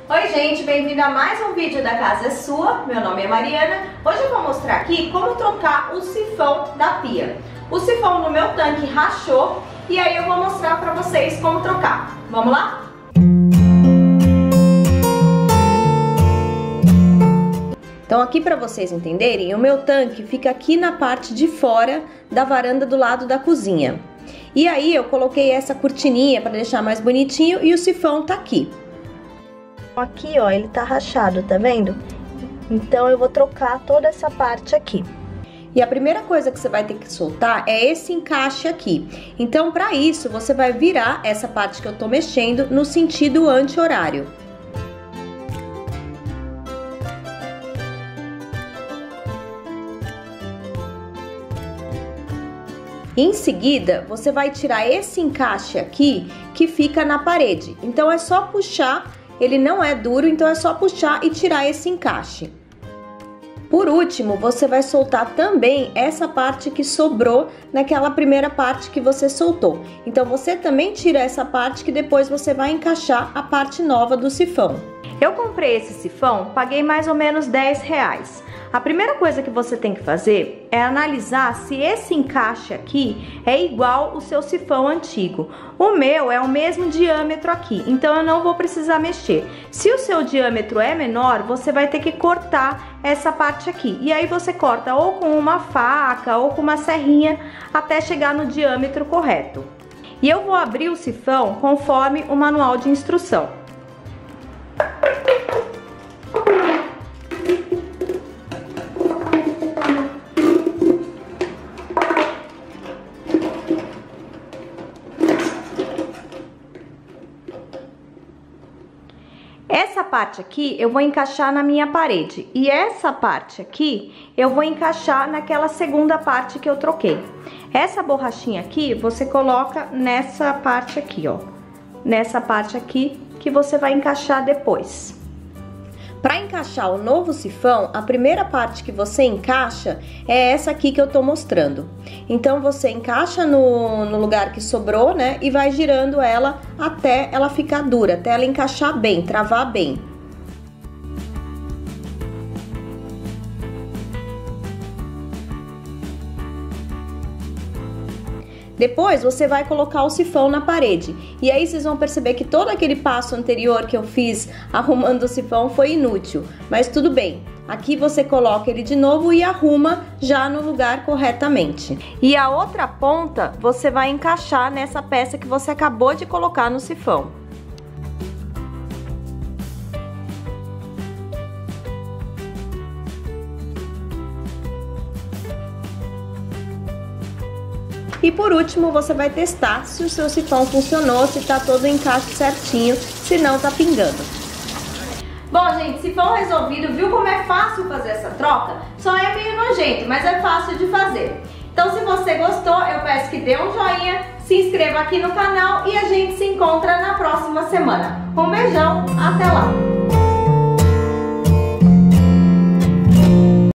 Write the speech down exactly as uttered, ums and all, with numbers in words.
Oi gente, bem-vindo a mais um vídeo da Casa é Sua. Meu nome é Mariana. Hoje eu vou mostrar aqui como trocar o sifão da pia. O sifão no meu tanque rachou e aí eu vou mostrar pra vocês como trocar. Vamos lá? Então aqui para vocês entenderem, o meu tanque fica aqui na parte de fora da varanda do lado da cozinha. E aí eu coloquei essa cortininha para deixar mais bonitinho e o sifão tá aqui. Aqui ó, ele tá rachado, tá vendo? Então eu vou trocar toda essa parte aqui. E a primeira coisa que você vai ter que soltar é esse encaixe aqui. Então para isso você vai virar essa parte que eu tô mexendo no sentido anti-horário. Em seguida, você vai tirar esse encaixe aqui que fica na parede. Então é só puxar, ele não é duro, então é só puxar e tirar esse encaixe. Por último, você vai soltar também essa parte que sobrou naquela primeira parte que você soltou. Então você também tira essa parte que depois você vai encaixar a parte nova do sifão. Eu comprei esse sifão, paguei mais ou menos dez reais. A primeira coisa que você tem que fazer é analisar se esse encaixe aqui é igual o seu sifão antigo. O meu é o mesmo diâmetro aqui, então eu não vou precisar mexer. Se o seu diâmetro é menor, você vai ter que cortar essa parte aqui. E aí você corta ou com uma faca ou com uma serrinha até chegar no diâmetro correto. E eu vou abrir o sifão conforme o manual de instrução. Essa parte aqui eu vou encaixar na minha parede e essa parte aqui eu vou encaixar naquela segunda parte que eu troquei. Essa borrachinha aqui você coloca nessa parte aqui, ó, nessa parte aqui que você vai encaixar depois. Para encaixar o novo sifão, a primeira parte que você encaixa é essa aqui que eu tô mostrando. Então você encaixa no, no lugar que sobrou, né? E vai girando ela até ela ficar dura, até ela encaixar bem, travar bem. Depois você vai colocar o sifão na parede e aí vocês vão perceber que todo aquele passo anterior que eu fiz arrumando o sifão foi inútil, mas tudo bem. Aqui você coloca ele de novo e arruma já no lugar corretamente. E a outra ponta você vai encaixar nessa peça que você acabou de colocar no sifão. E por último, você vai testar se o seu sifão funcionou, se tá todo o encaixe certinho, se não tá pingando. Bom, gente, sifão resolvido, viu como é fácil fazer essa troca? Só é meio nojento, mas é fácil de fazer. Então, se você gostou, eu peço que dê um joinha, se inscreva aqui no canal e a gente se encontra na próxima semana. Um beijão, até lá!